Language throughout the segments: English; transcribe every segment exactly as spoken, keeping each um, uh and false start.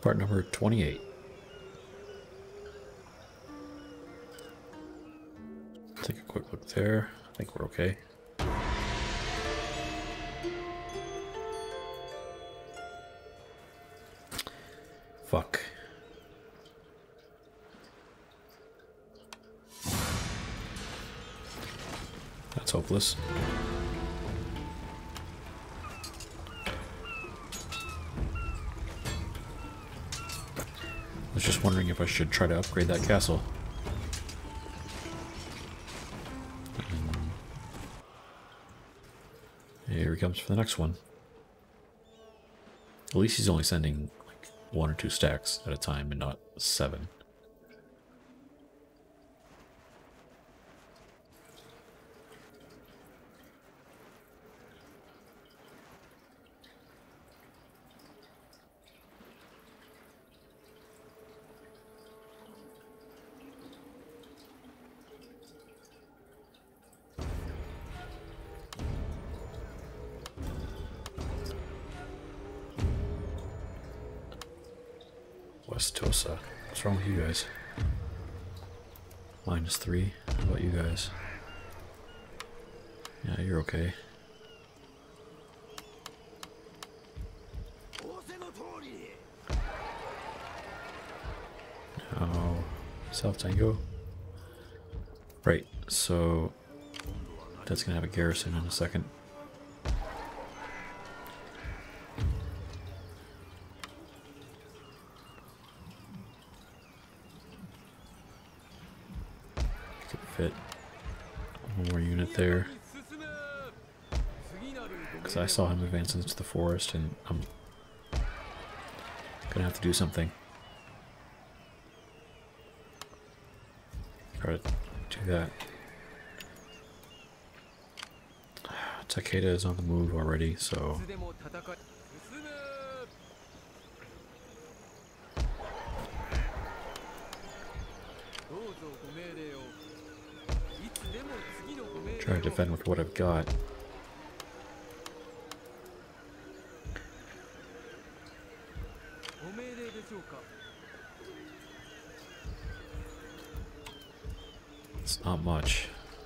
Part number twenty-eight. Take a quick look there. I think we're okay. Fuck. That's hopeless. I was just wondering if I should try to upgrade that castle. Um, here he comes for the next one. At least he's only sending like one or two stacks at a time and not seven. Westosa. What's wrong with you guys? Minus three. How about you guys? Yeah, you're okay. Oh, South Tango. Right, so that's gonna have a garrison in a second. Fit one more unit there, because I saw him advance into the forest and I'm gonna have to do something. Try to do that. Takeda is on the move already, so try to defend with what I've got. It's not much.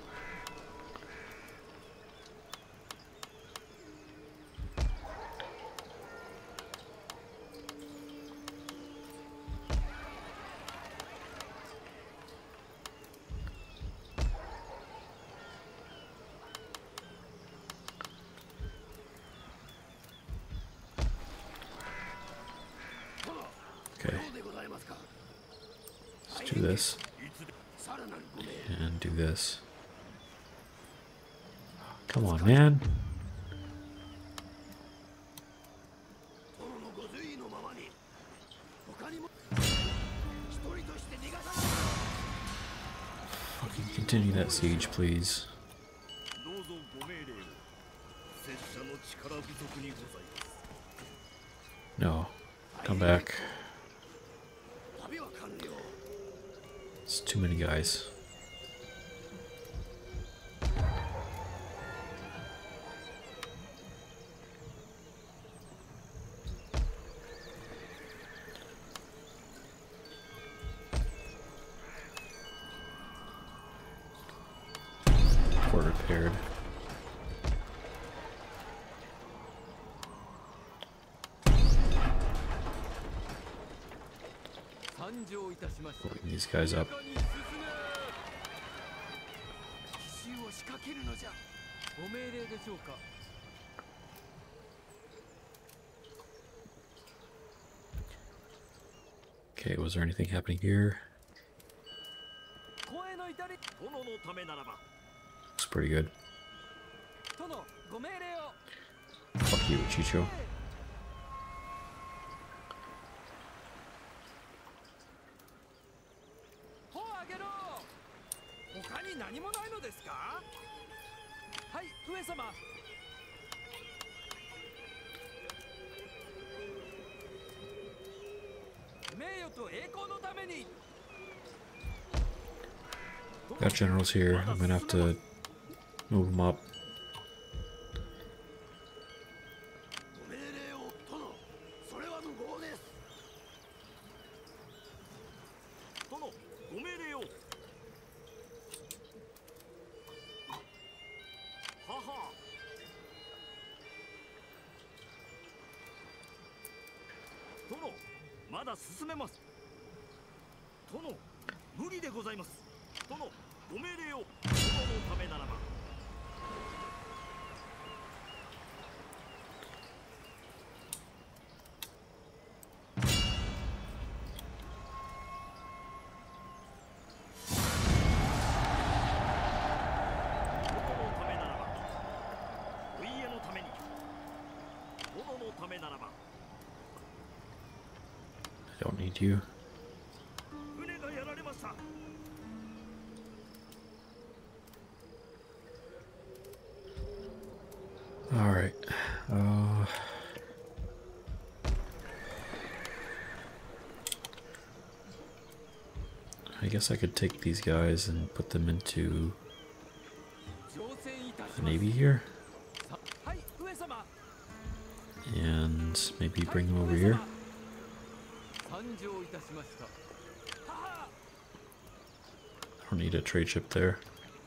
Okay. Let's do this. And do this. Come on, man. Fucking continue that siege, please. No. Come back. It's too many guys. Fort repaired. Pulling these guys up. Okay, was there anything happening here? Looks pretty good. Fuck you, Chicho. Got generals here. I'm gonna have to move them up. 殿、まだ進めます。殿、無理でございます。殿、ご命令を。殿のためならば。 I don't need you. All right. Uh, I guess I could take these guys and put them into the Navy here. And maybe bring them over here. I don't need a trade ship there.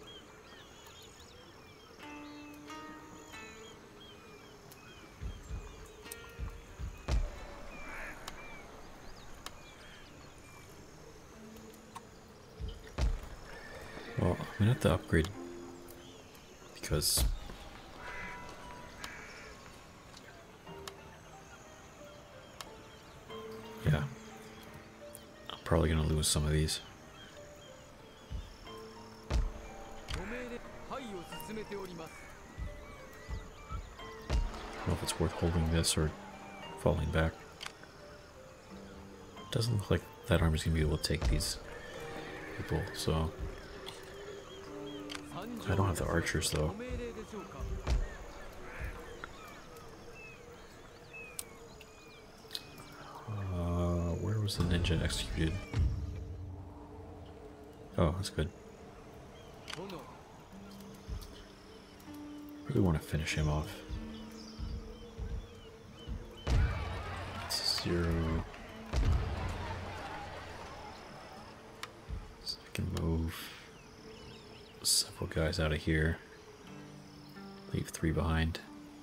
Well, I'm gonna have to upgrade because yeah, I'm probably gonna lose some of these. I don't know if it's worth holding this or falling back. Doesn't look like that army's gonna be able to take these people, so I don't have the archers though. Uh, where was the ninja executed? Oh, that's good. Really want to finish him off. Zero. So I can move several guys out of here. Leave three behind.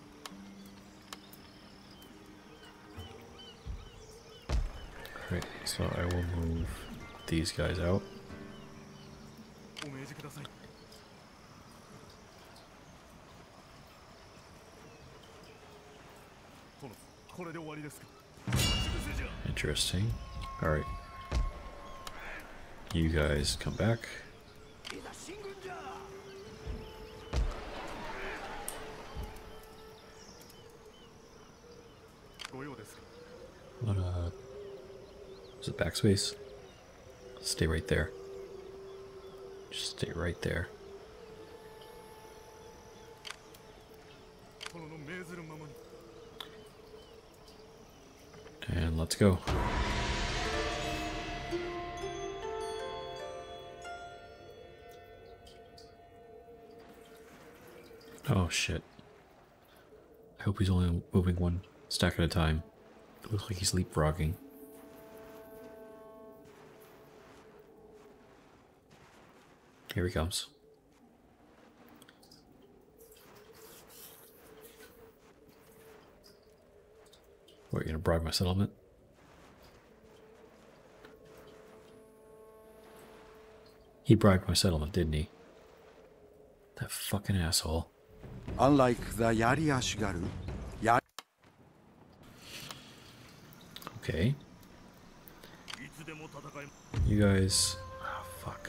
Alright, so I will move these guys out. Interesting. Alright. You guys come back. What, uh... is it backspace? Stay right there. Just stay right there. And let's go. Oh shit. I hope he's only moving one stack at a time. It looks like he's leapfrogging. Here he comes. What, you gonna bribe my settlement? He bribed my settlement, didn't he? That fucking asshole. Unlike the Yari Ashigaru, Yari... Okay. You guys... Oh, fuck.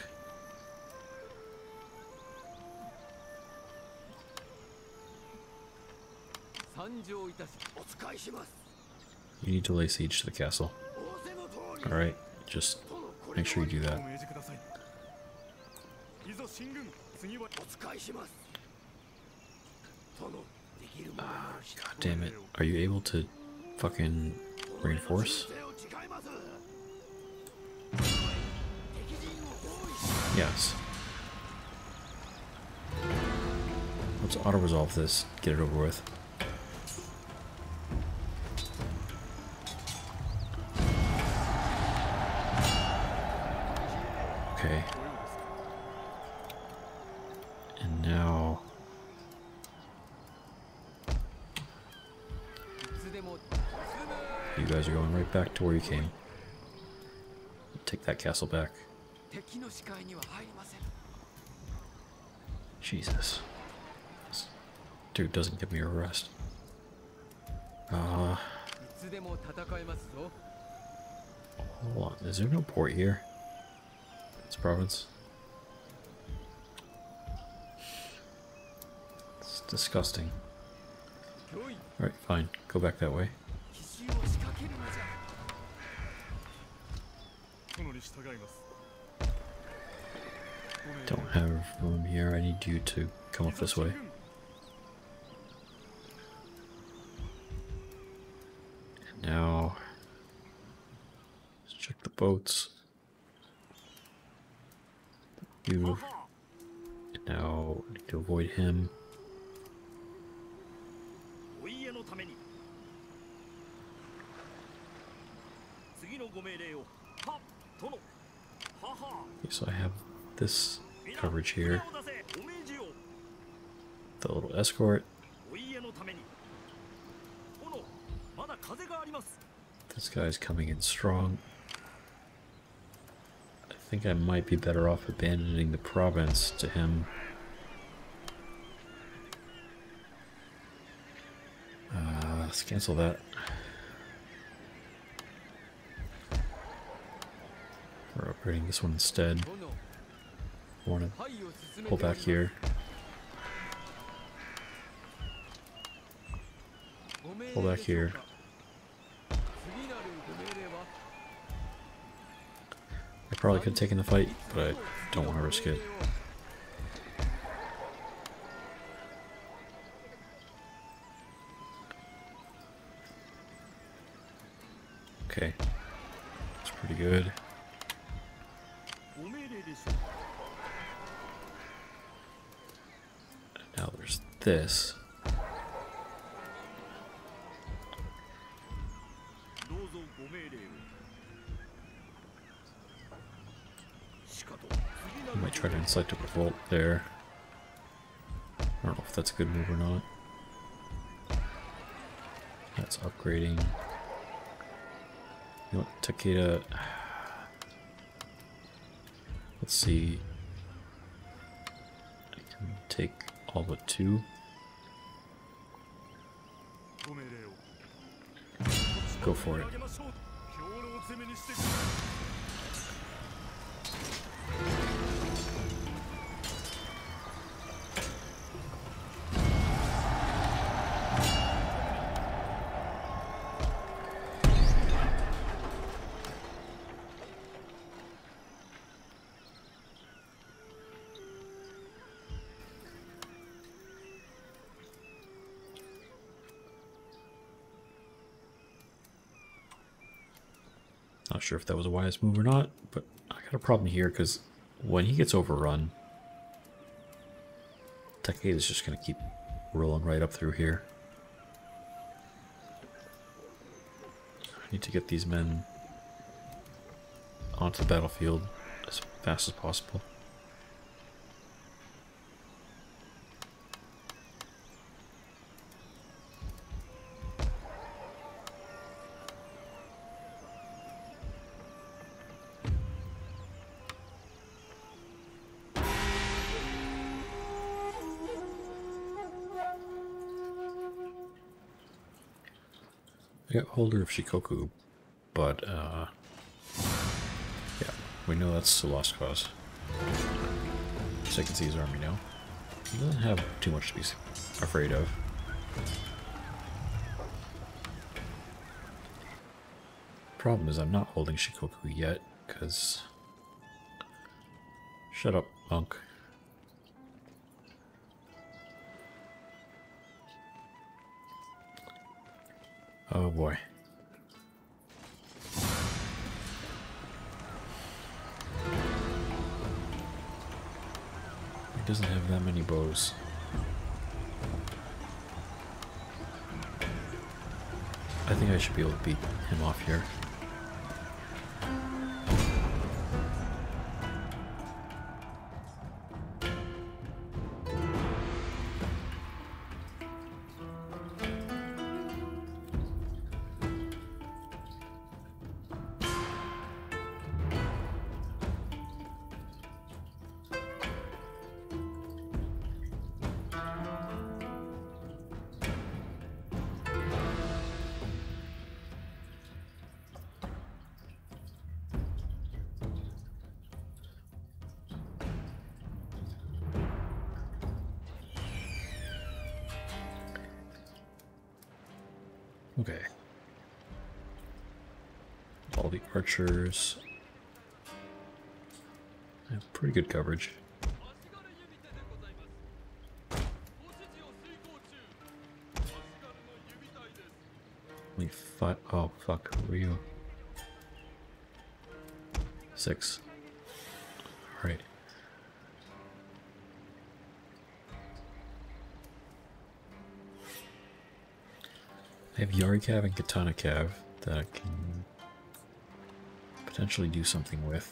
You need to lay siege to the castle. Alright, just make sure you do that. Ah, God damn it. Are you able to fucking reinforce? Yes. Let's auto-resolve this, get it over with. Okay. And now... You guys are going right back to where you came. Take that castle back. 敵の視界には入りません。 Jesus. This dude doesn't give me a rest. Uh, いつでも戦えますぞ。 hold on. Is there no port here? This province? It's disgusting. 脅威、 Alright, fine. Go back that way. 奇襲を仕掛けるのじゃ。 殿に従います。 Don't have room here. I need you to come up this way. And now, let's check the boats. You. And now, I need to avoid him. お家のために次のご命令を。はっ、殿。はは。 Okay, so I have this coverage here. The little escort. This guy's coming in strong. I think I might be better off abandoning the province to him. Uh, let's cancel that. We're upgrading this one instead. I want to pull back here. Pull back here. I probably could have taken the fight, but I don't want to risk it. Okay. That's pretty good. Now there's this. I might try to incite a revolt there. I don't know if that's a good move or not. That's upgrading. You know what, Takeda. Let's see. I can take all but two. Go for it. Not sure if that was a wise move or not, but I got a problem here because when he gets overrun, Takeda is just going to keep rolling right up through here. I need to get these men onto the battlefield as fast as possible. I got holder of Shikoku, but uh, yeah, we know that's a lost cause. So I can see his army now. He doesn't have too much to be afraid of. Problem is I'm not holding Shikoku yet, because... Shut up, monk. Oh boy. He doesn't have that many bows. I think I should be able to beat him off here. Okay. All the archers have pretty good coverage. Only five. Oh, fuck. Ryu. Six. Alright. I have Yari Cav and Katana Cav that I can potentially do something with.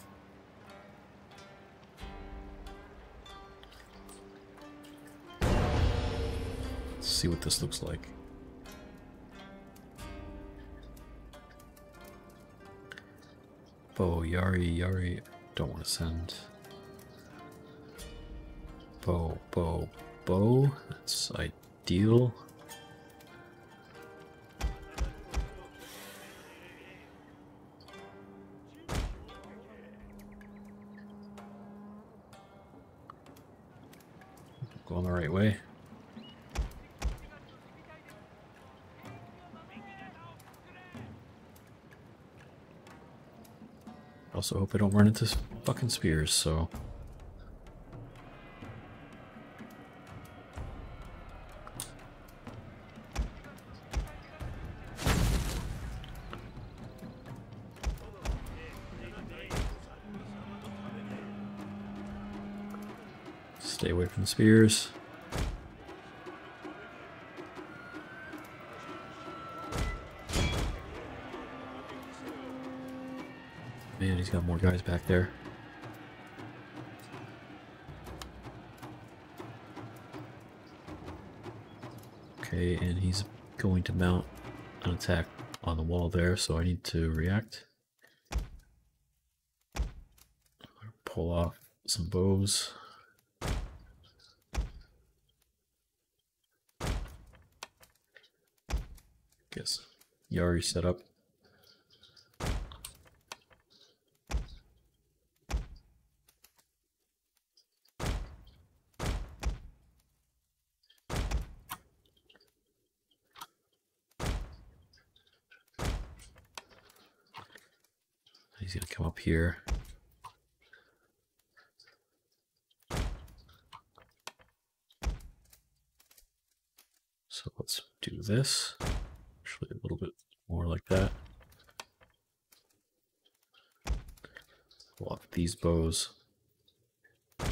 Let's see what this looks like. Bo, Yari, Yari, don't want to send. Bo, Bo, Bo, that's ideal. Going the right way. Also hope I don't run into fucking spears, so... Stay away from the spears. Man, he's got more guys back there. Okay, and he's going to mount an attack on the wall there, so I need to react. Pull off some bows. Guess Yari set up. He's gonna come up here. So let's do this. Actually, a little bit more like that. Pull off these bows. I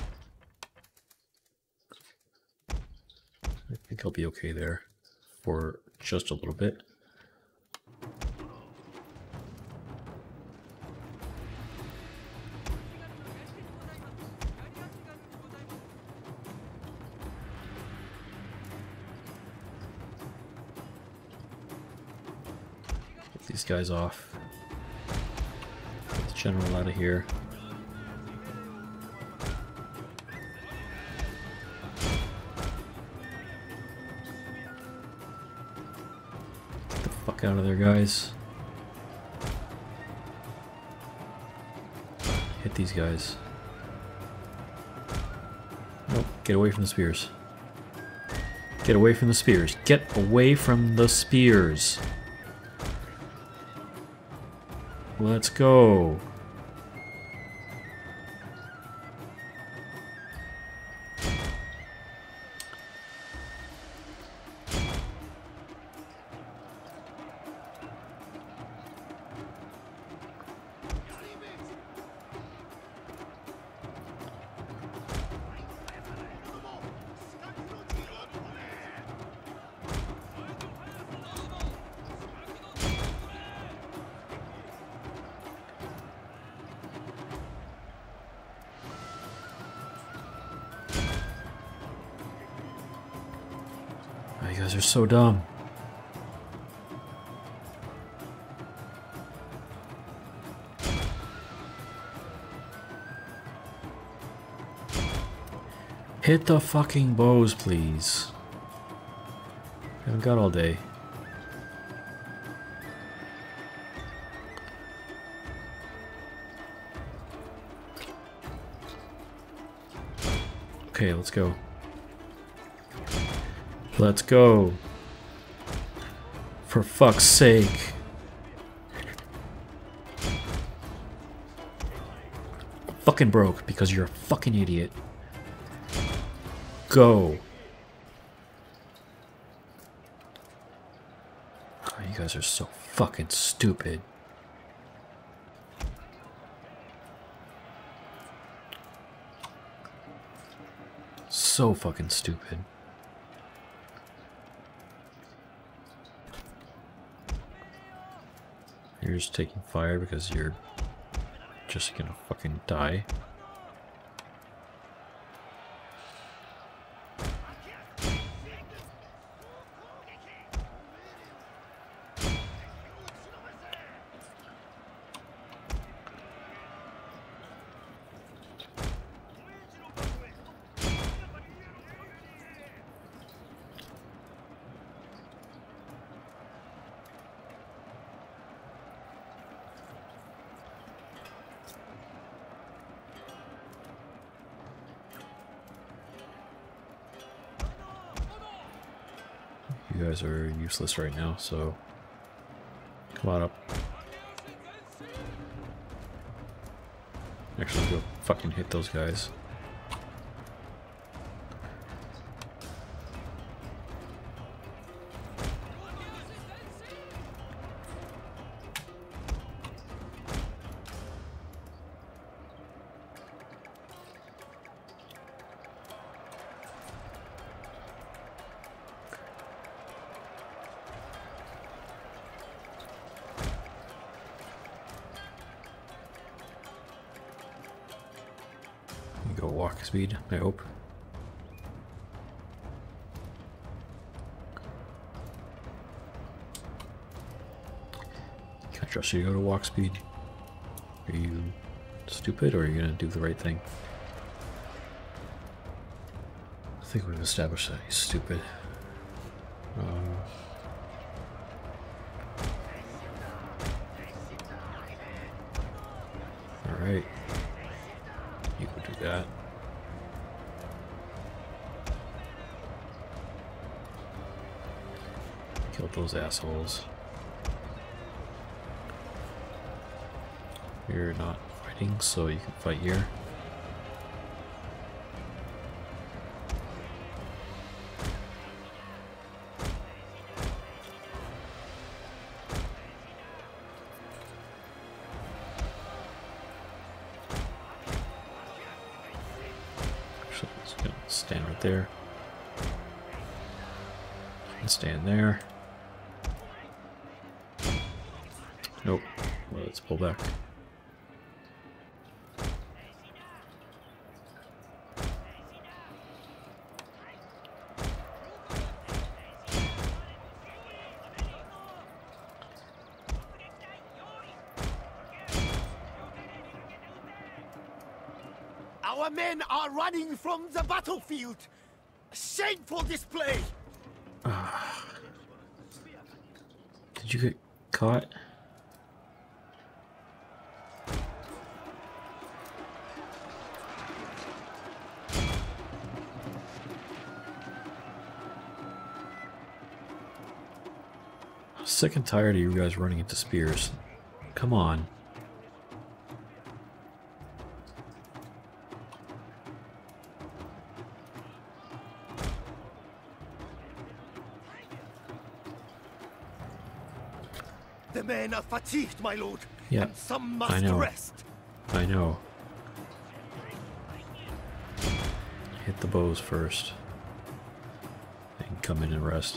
think I'll be okay there for just a little bit. These guys off. Get the general out of here. Get the fuck out of there, guys. Hit these guys. Nope, get away from the spears. Get away from the spears. Get away from the spears. Let's go. You guys are so dumb. Hit the fucking bows, please. I haven't got all day. Okay, let's go. Let's go. For fuck's sake. Fucking broke because you're a fucking idiot. Go. Oh, you guys are so fucking stupid. So fucking stupid. You're just taking fire because you're just gonna fucking die. You guys are useless right now, so come on up. Actually, go fucking hit those guys. Go walk speed, I hope. Can't trust you to go to walk speed. Are you stupid or are you gonna do the right thing? I think we've established that he's stupid. Um, Alright. You can do that. Kill those assholes. You're not fighting, so you can fight here. Stand right there. And stand there. Nope. Well, let's pull back. Our men are running from the battlefield. Shameful display. Did you get caught? I'm sick and tired of you guys running into spears. Come on. The men are fatigued, my lord. Yeah, And some I must know. rest. I know. Hit the bows first. And come in and rest.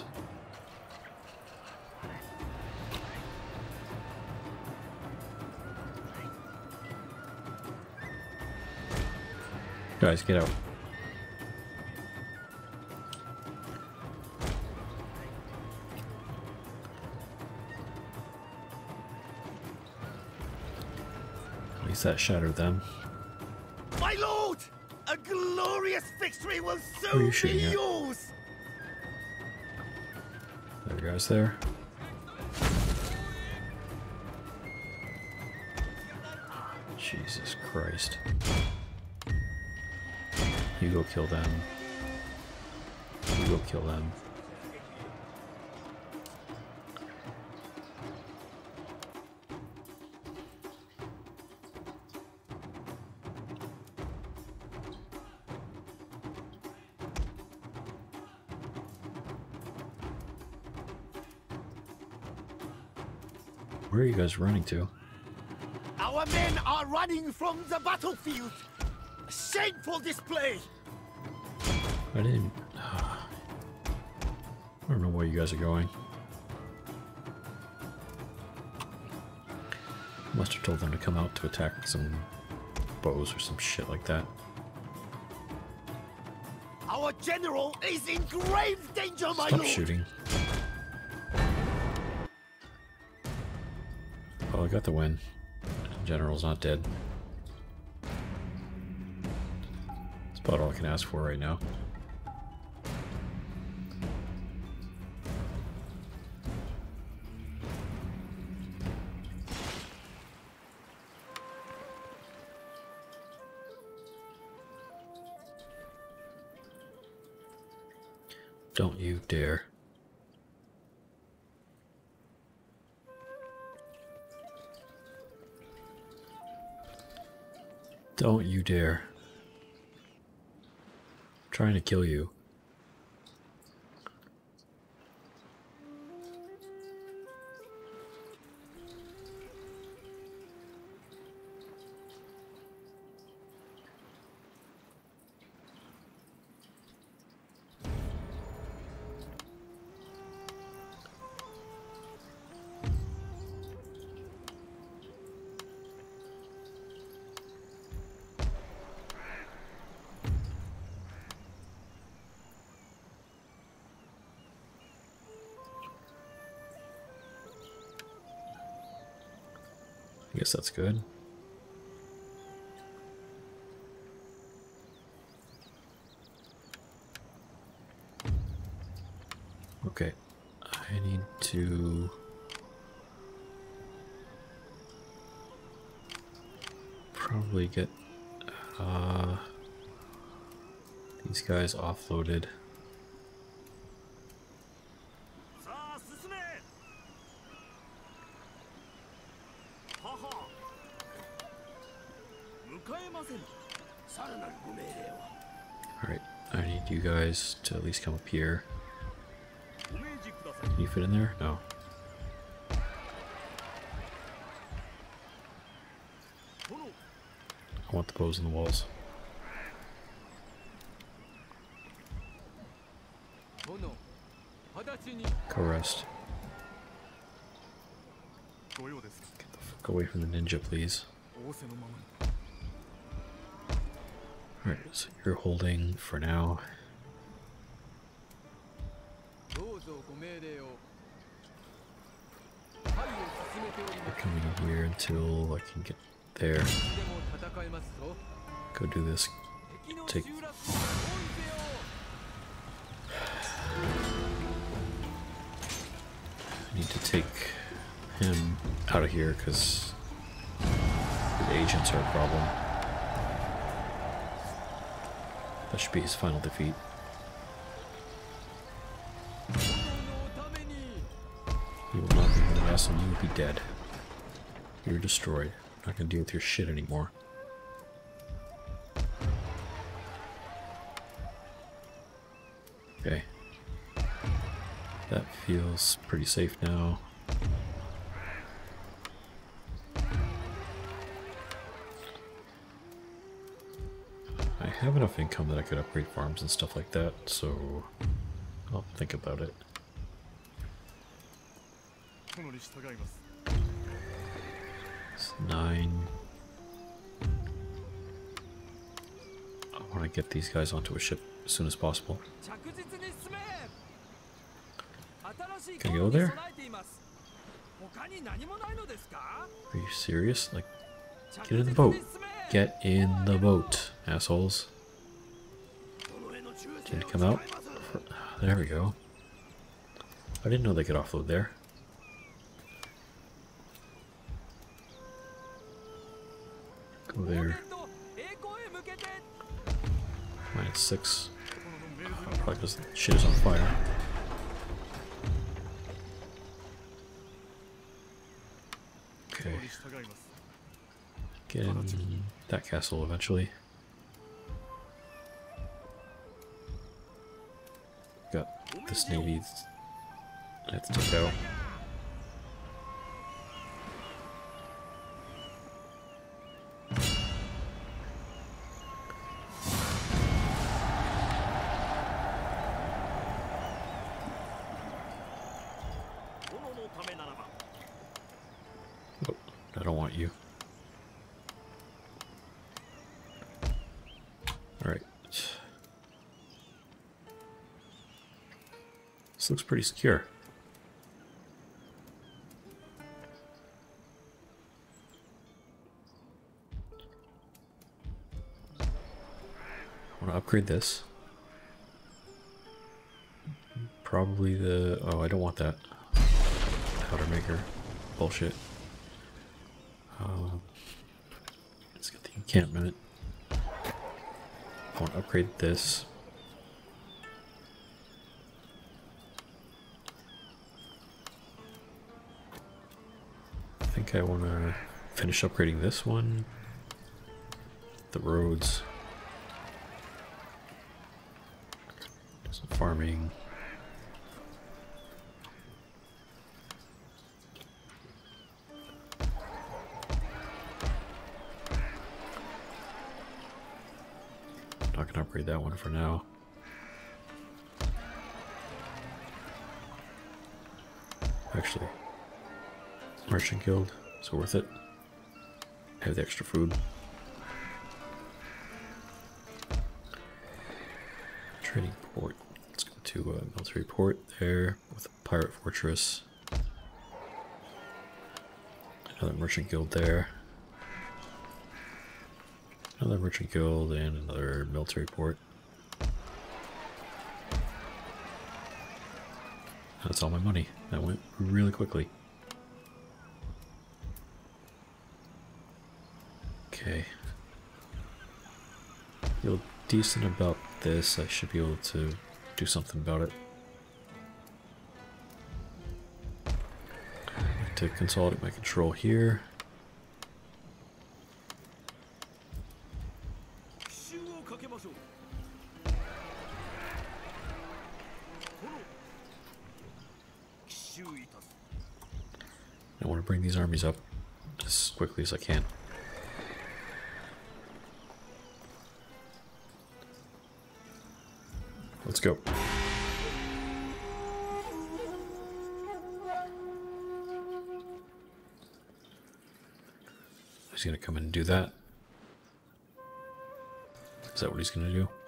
Guys, get out. At least that shattered them. My lord! A glorious victory will Who are soon you be shooting at? yours! There, guys, there. Jesus Christ. You go kill them. You go kill them. Where are you guys running to? Our men are running from the battlefield. Shameful display. I didn't... I don't know where you guys are going. Must have told them to come out to attack some bows or some shit like that. Our general is in grave danger, my Stop lord. shooting. Oh, I got the win. General's not dead. That's about all I can ask for right now. Don't you dare. Don't you dare. I'm trying to kill you. I guess that's good. Okay, I need to probably get uh, these guys offloaded. さあ進め。はは。迎えません。さらなるご命令を。 Alright, I need you guys to at least come up here. ご命じください。 Can you fit in there? No. 殿。 I want the bows in the walls. 殿、直ちに Go rest. ご用ですか。 Get the fuck away from the ninja, please. 仰せのままに。 Alright, so you're holding for now. どうぞご命令を。隊を進めており We're ます。 coming in here until I can get there. いつでも戦えますぞ。 Go do this. 敵の Take- 集落を包囲せよ。 I need to take him out of here because the agents are a problem. That should be his final defeat. 殿のために。 He will not be the last and you will be dead. You're destroyed. I'm not gonna deal with your shit anymore. Okay. That feels pretty safe now. I have enough income that I could upgrade farms and stuff like that, so I'll think about it. 殿に従います。 It's nine. I want to get these guys onto a ship as soon as possible. 着実に進め。新しい Can you 航 go 路に there? 備えています。他に何もないのですか？ Are you serious? Like, 着 get in the 実 boat. に進め。 Get in the boat, assholes. 殿への忠 Can 誠 you come を out? 誓います。 There we go. I didn't know they could offload there. Go 応 there. 援と栄光へ向けて。 Minus six. 殿の命令 Oh, probably because the shit is on fire. Okay. に従います。 Get in that castle eventually. Got this navy that I have to take out. I don't want you. Alright. This looks pretty secure. I want to upgrade this. Probably the... oh, I don't want that. Powder maker. Bullshit. Um, let's get the encampment. I want to upgrade this. I think I want to finish upgrading this one. The roads. Do some farming. Not gonna upgrade that one for now. Actually, Merchant Guild, it's worth it. Have the extra food. Trading port. Let's go to a military port there with a pirate fortress. Another Merchant Guild there. Another Merchant Guild and another military port. That's all my money. That went really quickly. Okay. Feel decent about this. I should be able to do something about it. I like to consolidate my control here. I want to bring these armies up as quickly as I can. Let's go. He's gonna come in and do that. Is that what he's gonna do?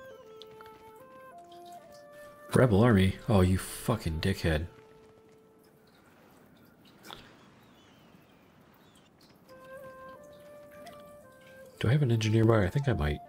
Rebel army? Oh, you fucking dickhead. Do I have an engineer by? I think I might.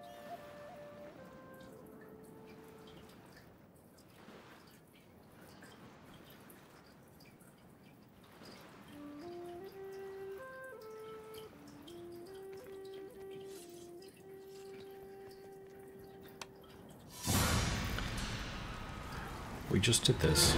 We just did this.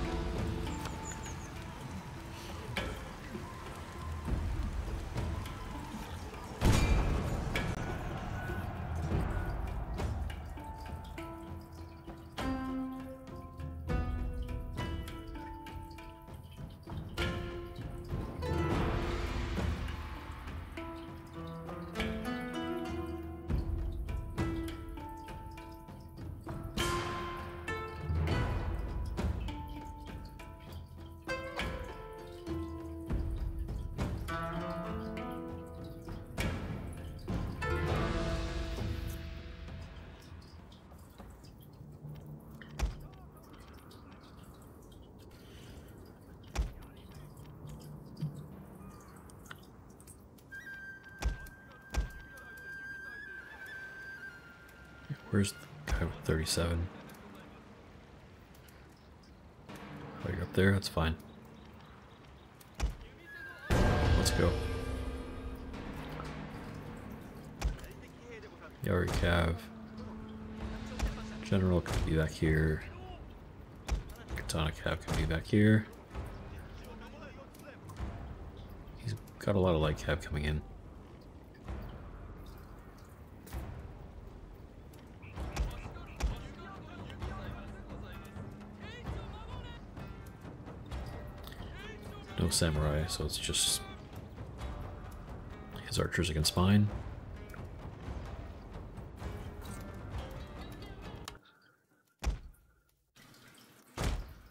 Where's the guy with thirty-seven? Oh, you're up there? That's fine. Let's go. Yari Cav. General can be back here. Katana Cav can be back here. He's got a lot of light cav coming in. No samurai, so it's just his archers against mine.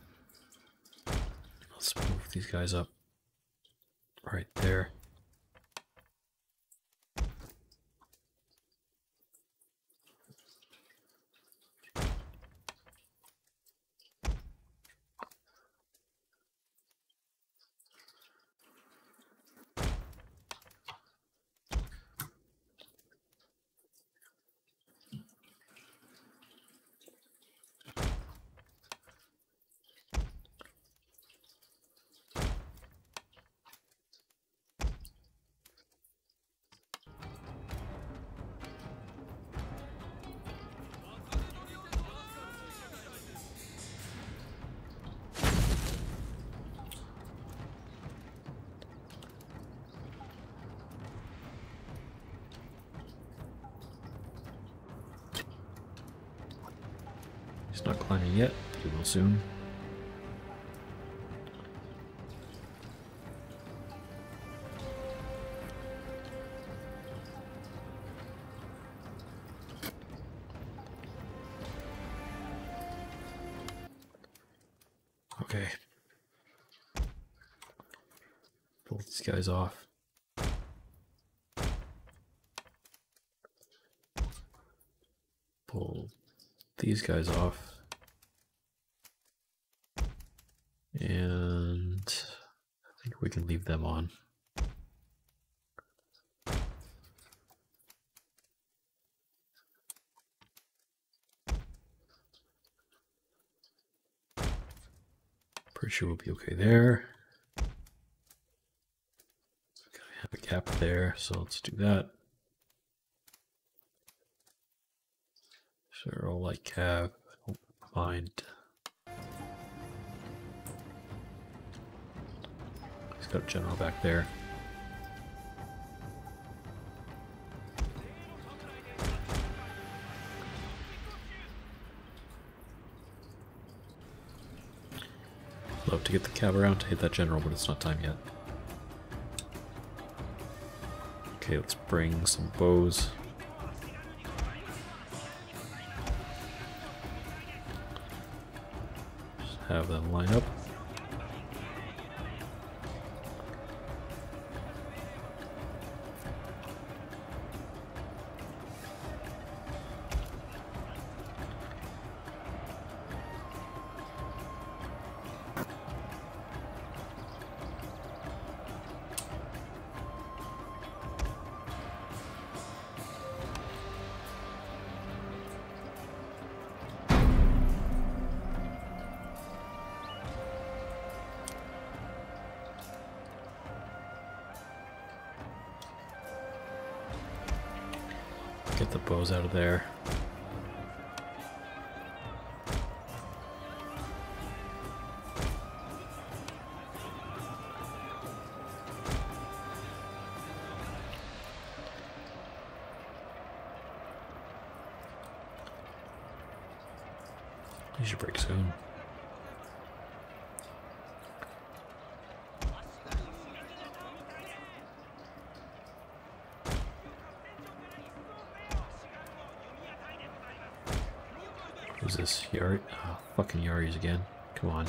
Let's move these guys up right there. He's not climbing yet, but he will soon. Okay. Pull these guys off. Pull these guys off. And I think we can leave them on. Pretty sure we'll be okay there. Gonna have a gap there, so let's do that. Sure, all like cav, I don't mind. He's got a general back there. Love to get the cab around to hit that general, but it's not time yet. Okay, let's bring some bows. Just have them line up. Get the bows out of there. You should break soon. Who's this? Yari? Oh, fucking Yaris again. Come on.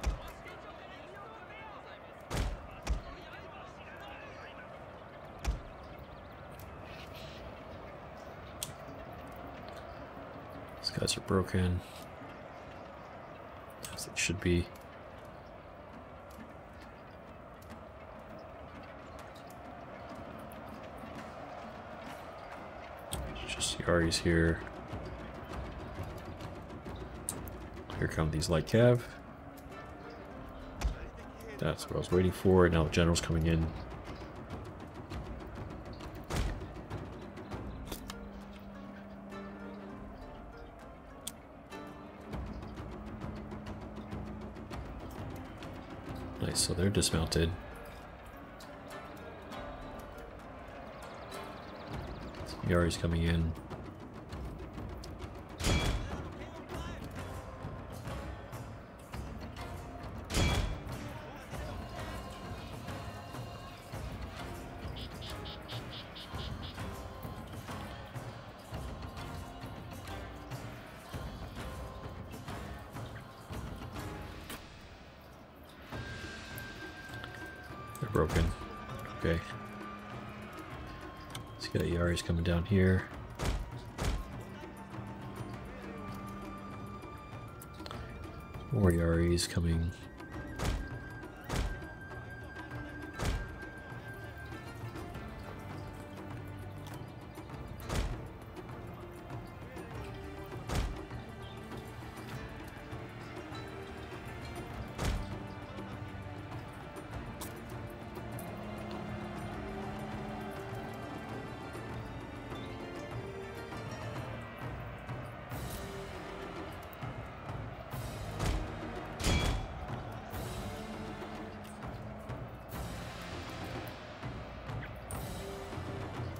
These guys are broken. As they should be. Just Yaris here. Here come these light cav. That's what I was waiting for. Now the general's coming in. Nice, so they're dismounted. Yari's coming in. They're broken. Okay. Let's get Yaris coming down here. More Yaris coming.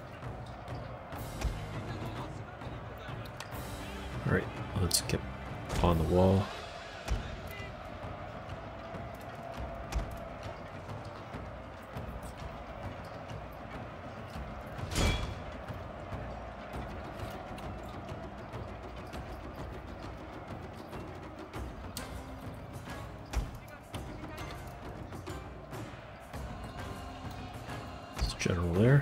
Alright, let's get on the wall. There's a general there.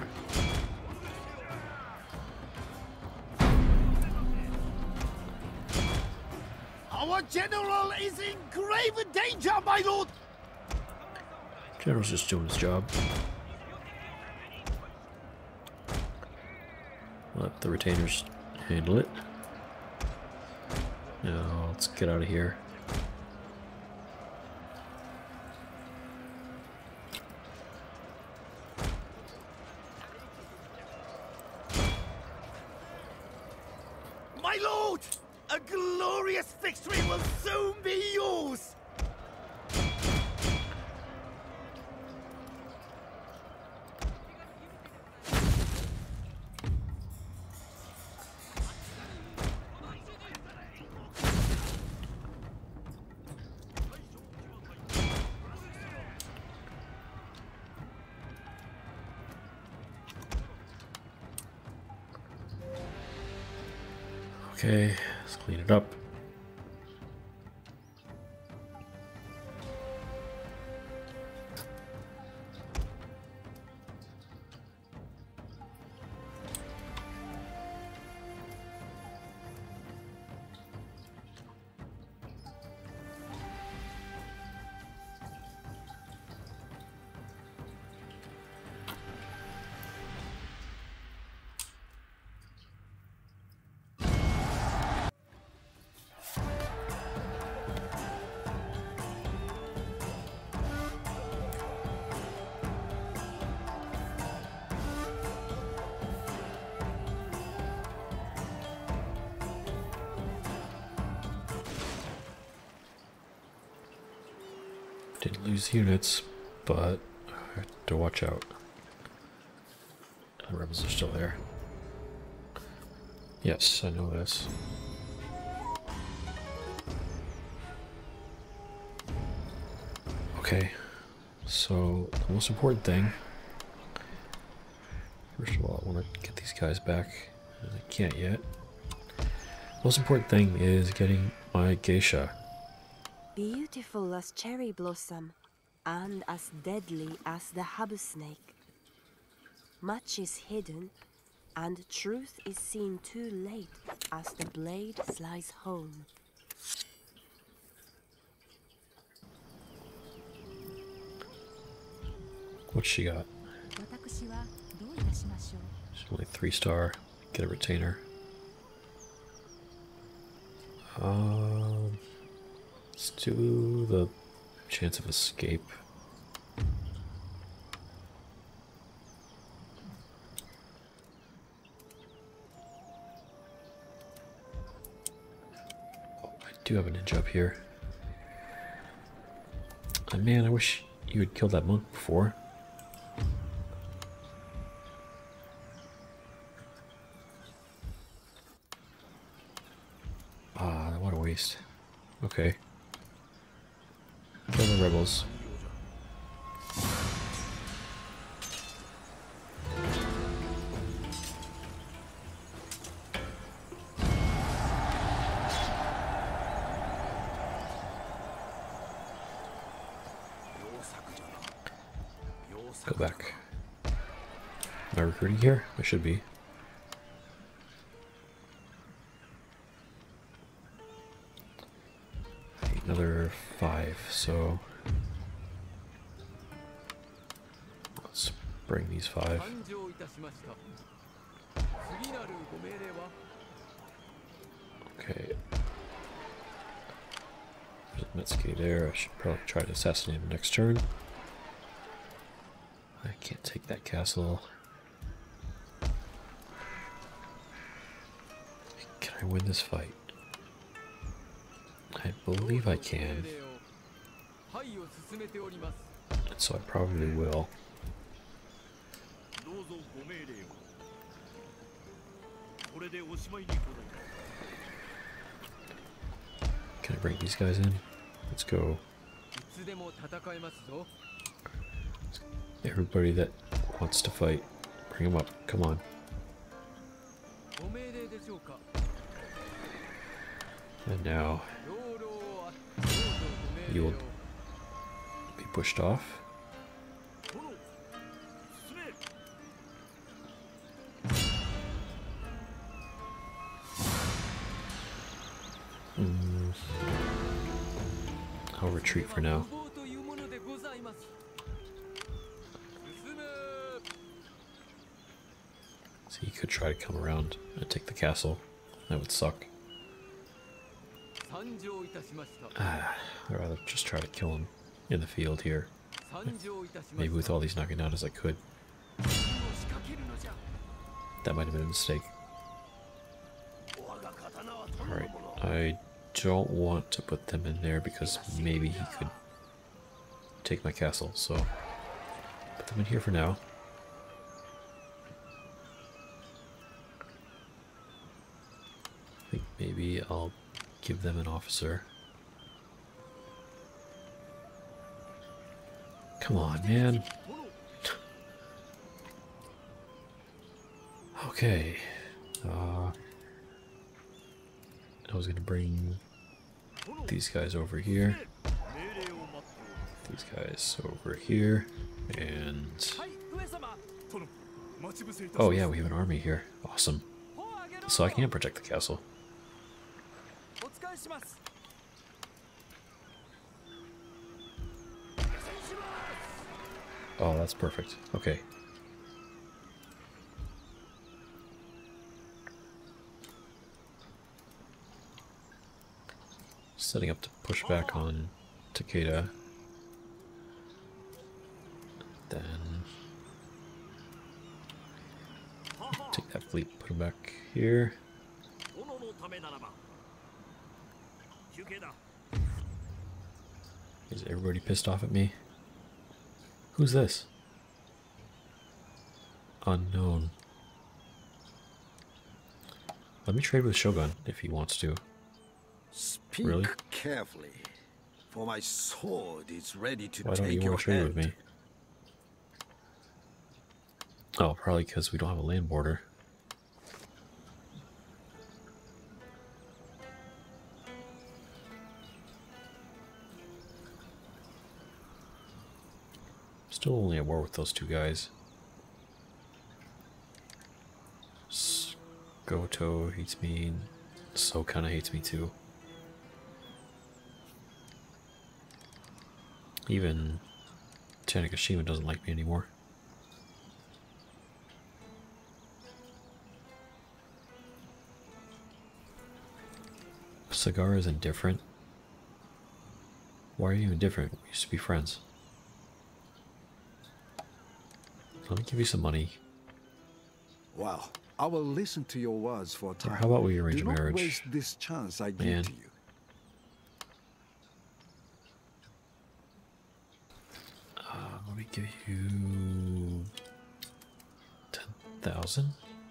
Our general is in grave danger, my lord! General's just doing his job. Let the retainers handle it. Now let's get out of here. My lord! A glorious victory will soon be yours! Okay, let's clean it up. Didn't lose units, but I have to watch out. The rebels are still there. Yes, I know this. Okay, so the most important thing, first of all, I want to get these guys back. I can't yet. Most important thing is getting my geisha. Beautiful as cherry blossom, and as deadly as the habu snake. Much is hidden, and truth is seen too late as the blade slices home. What's she got? She's only three star. Get a retainer. Um, let's do the chance of escape. Oh, I do have a ninja up here. Oh, man, I wish you had killed that monk before. Ah, what a waste. Okay. Kill the rebels. Go back. Am I recruiting here? I should be. Another five, so let's bring these five. Okay. There's a Metsuke there. I should probably try to assassinate him next turn. I can't take that castle. Can I win this fight? I believe I can. And so I probably will. Can I bring these guys in? Let's go. いつでも戦えますぞ。 Everybody that wants to fight, bring them up. Come on. ご命令でしょうか。 And now 養老はどうぞご命令 you'll を。 be pushed off. 殿進め。 Mm. I'll retreat for now. 無謀というものでございます。進め。 So he could try to come around and take the castle. That would suck. 参上いたしました。 Ah, I'd rather just try to kill him in the field here. 参上いたしま Maybe し with た。 all these Naginatas I could. 仕掛けるのじゃ。 That might have been a mistake. 我が刀は殿の Alright, もの。 I don't want to put them in there because maybe he could take my castle, so put them in here for now. I think maybe I'll give them an officer. Come on, man. Okay. Uh, I was gonna bring these guys over here. 命令を待っており These guys over here. And はい、上様。 殿待ち伏せいたし oh ます yeah, we have an army here. Awesome. 砲を上げろ。 So I can protect the castle. お使いします。 Oh, that's perfect. Okay. Setting up to push back on Takeda. Then take that fleet, put him back here. 殿のためならば休憩だ。 Is everybody pissed off at me? Who's this? Unknown. Let me trade with Shogun if he wants to. Speak Really? carefully, for my sword is ready to Why don't take you your want to trade head. with me? Oh, probably because we don't have a land border. Still only at war with those two guys. S- Goto hates me. So kinda hates me too. Even Tanegashima doesn't like me anymore. Cigar is indifferent. Why are you indifferent? We used to be friends. Let me give you some money. Well, I will listen to your words for a Or time. how about we arrange Do a not marriage? waste this chance I give Man. to you. Uh, let me give you ten thousand.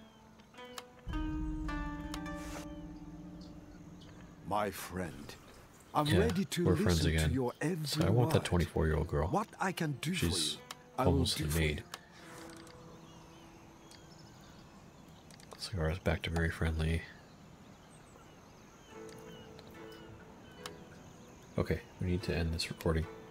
My friend, I'm Yeah, ready to we're friends listen again. to your every So I want that word. twenty-four-year-old girl. What I can do She's for you, I will almost do a for maid. you. Cigar's back to very friendly. Okay, we need to end this recording.